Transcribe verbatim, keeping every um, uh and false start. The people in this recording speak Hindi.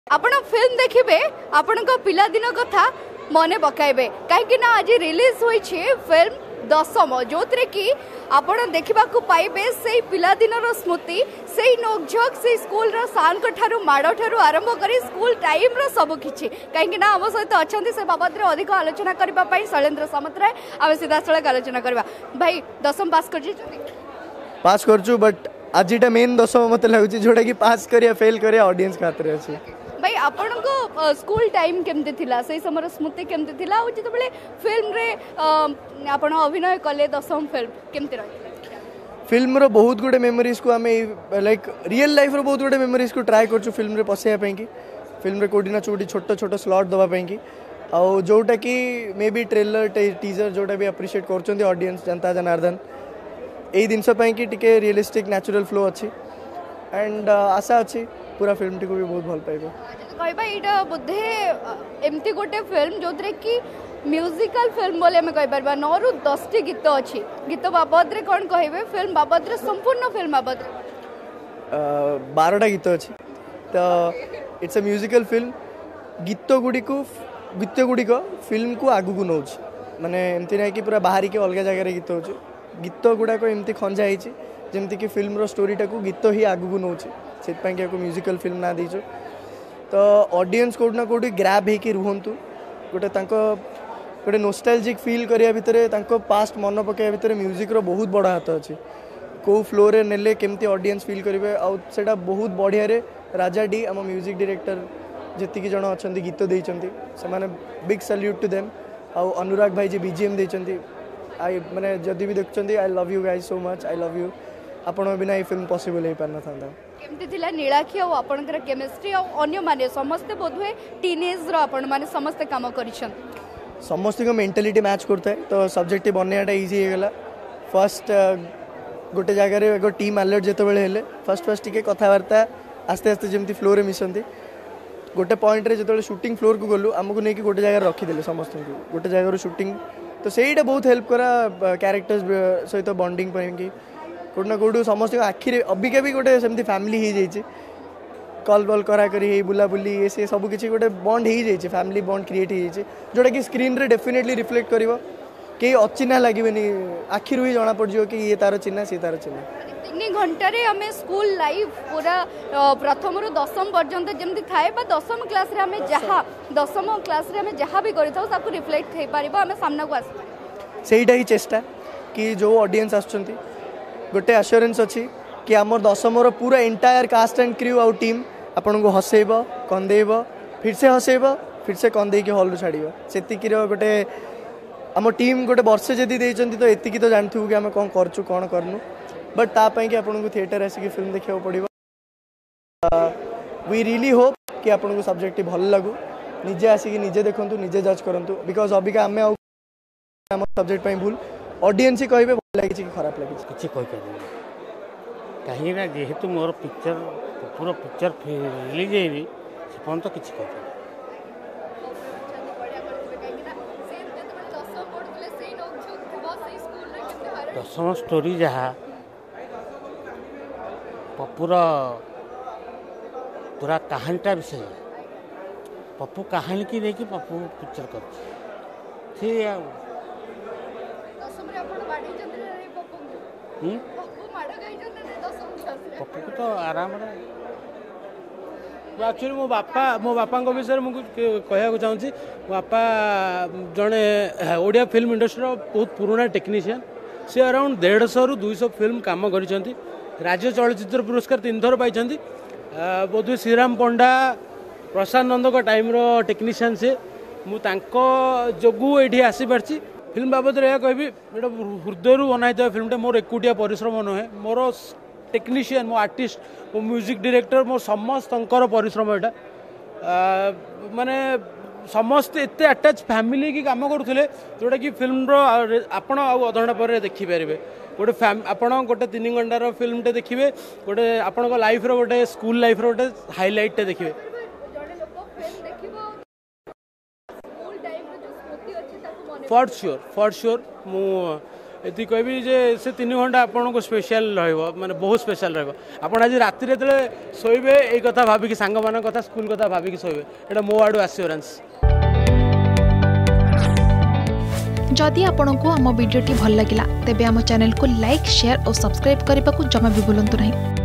आपण फिल्म देखिबे आपण को पिला दिन कथा मने पकाइबे कहीं आज रिलीज होई फिल्म दशम जो कि आपण देखा पाइबे से पिला दिन स्मृति से नोकझोक से स्कूल सार ठारू माड़ ठारू आरंभ कर स्कूल टाइम रो सब किछि कहीं आम सहित अच्छा से बाबद अधिक आलोचना करने शैलेन्द्र सामंतराय आम सीधा सड़क आलोचना करवा। भाई दशम पास कर पास करछु बट आज मेन दशम मत लगुच जोटा कि पास करिया फेल करिया ऑडियंस खातिर अछि। भाई आपण को स्कूल टाइम केमती थिला से समय स्मृति केमती थिला और जिते फिल्म रे आपण अभिनय कले दशम फिल्म केमती रही फिल्म रो बहुत गुडे मेमोरीज को आम लाइक रियल लाइफ रो बहुत गुडे मेमोरीज को ट्राई करछु फिल्म रे पसेया पई कि फिल्म रे कोडी ना चोटी छोट छोट स्लॉट दबा पई कि आ जोटा कि मे बी ट्रेलर टीजर जोटा भी अप्रिशिएट करछन्ती ऑडियंस जनता जनार्दन एई दिनस पई कि टिके रियलिस्टिक नेचुरल फ्लो अछि एंड आशा अछि पूरा फिल्म टी को भी बहुत भल पाइबो। कहबा एटा बुद्धे एमती गोटे फिल्म जो कि म्यूजिकल फिल्म बोले हमें कहि परबा नौ रु दस टी गीत अछि गीत बाबद रे कोन कहबे फिल्म बाबद रे संपूर्ण फिल्म बाबद बारह टा गीत अछि तो इट्स अ म्यूजिकल फिल्म गीत गुडी को गीत गुडी को फिल्म को आगु को नौछ माने एमती नै कि पूरा बाहरी के अलग जगह रे गीत होछ गीत गुडा को एमती खंजा हिची जेमती कि फिल्म रो स्टोरी टा को गीत ही आगु को नौछ से म्यूजिकल फिल्म ना दीचु तो ऑडियंस कोड ना कोड ग्रैब होकर रुहतु गोटे गोटे नोस्टैल्जिक फील करिया भितरे तांको पास्ट मन पकाया भितरे म्यूजिक रो बहुत बड़ा हाथ अच्छी कौ फ्लोर रे नेले केमती ऑडियंस फील करेंगे आउ सेटा बहुत बढ़िया रे राजा डी आम म्यूजिक डायरेक्टर जी जन अच्छा गीत देइचंती से माने बिग सैल्यूट टू देम आउ अनुराग भाई जी बीजीएम देइचंती आई माने जदी भी देखचंती I love you guys so much I love you आपण बिना ये फिल्म पॉसिबल हो पार था केमती थिला नीलाक्षी और आपनकर केमिस्ट्री और अन्य माने समस्त बोधवे टीनेज रो आपण माने समस्त काम करिसन समस्त को मेंटालिटी मैच करता है तो सब्जेक्ट बनवाटा इजी हो गला फर्स्ट गोटे जगह एगो टीम अलर्ट जिते बड़े हेले फर्स्ट फर्स्ट टिके कथबार्ता आस्ते आस्ते जमी फ्लोर में मिसंती गोटे पॉइंट रे जो शूटिंग फ्लोर को गलु आमको नहीं गोटे जगह रखीदे समस्त को गोटे जगह शूटिंग तो सहीटा बहुत हेल्प करा कैरेक्टर्स सहित बॉन्डिंग कि कोड ना कोड समस्त आखिरे अबिका भी गोटे सेमती फैमिली हो जाइए कल बल करा करी बुला बुली ये से सब किसी गोटे बॉन्ड हो जाइए फैमिली बॉन्ड क्रिएट हो जाइए जोटा कि स्क्रीन रे डेफिनेटली रिफ्लेक्ट करिवो कई अचिन्हा लगे आखिर ही जना पड़ कि ये तार चिन्हा सी तार चिन्हा तीन घंटे आम स्कूल लाइफ पूरा प्रथम रु दशम पर्यंत जमी थाए दशम क्लास रे आम जहाँ दशम क्लास रे आम जहाँ भी कर रिफ्लेक्ट हो पार आम सामना को आस सहीटा ही चेष्टा कि जो ऑडियंस आसुचंती गोटे एश्योरेंस अच्छी कि आम दशम पूरा एंटायर कास्ट एंड क्रू आउ टीम आपन को हसेब कंदेब फिर से हसेब फिर से कंदे के हॉल छाड़ से गोटे आम टीम गोटे वर्षे जदि देइचंती तो एतिकी तो जानथु कि आम कौन करछु कौन करनु बट तापाई कि आपन को थिएटर आसिक फिल्म देखा पड़ो वी रियली होप कि आपन को सब्जेक्ट भल लगू निजे आसिक निजे देखंतु निजे जज करंतु बिकॉज अबिका आम आम सब्जेक्ट भूल ऑडियंस ही कहबे भल लागिछ कि खराब लागिछ किछि कहि पारि कहीं ना जेहेतु मोर पिक्चर पूरा पिक्चर रिलीज है से पर्यंत किछि कहि दशम स्टोरी जहाँ पपुर पूरा कहानीटा विषय पप्पू कहानी की लेकिन पप्पू पिक्चर कर पप्पू को तो आराम एक्चुअली मो बापा मो बापा विषय में कहना चाहूँगी मो बापा जड़े ओडिया फिल्म इंडस्ट्री बहुत पुराना टेक्नीशियन सी अराउंड डेढ़ रु दुईश फिल्म काम कर राज्य चलचित्र पुरस्कार तीन थर पाई बोधे श्रीराम पंडा प्रशांत नंद का टाइम रो टेक्नीशियन से मुझे जोगु ये आसीपारी फिल्म बाबद कहबी हृदय बनाई फिल्मटा मोर एकुटिया परिश्रम नुहे मोर टेक्नीशियन मो आर्टिस्ट मो म्यूजिक डायरेक्टर मो समस्त परिश्रम यहाँ माने समस्ते एत आटाच फैमिली की काम करुले जोटा कि फिल्म आपण अधघंटा पर देखिपारे गोटे आपण गोटे तीन घंटार फिल्मटे देखिए गोटे आपण लाइफ रो गोटे स्कूल लाइफ रो गोटे हाइलाइट देखिए फॉर श्योर फॉर श्योर मु ये कहबी जे से तीन घंटा आपन को स्पेशल रहिबो माने बहुत स्पेशल रहिबो आपन आज राति रे तले सोइबे ए कथा भाबी कि सांग मान कथा स्कूल कथा भाबी कि सोइबे एटा मो आडू एश्योरेंस। जदि आपंक आम भिडी भल लगा तेब आम चैनल को लाइक शेयर और सब्सक्राइब करने को जमा भी भूलु नहीं।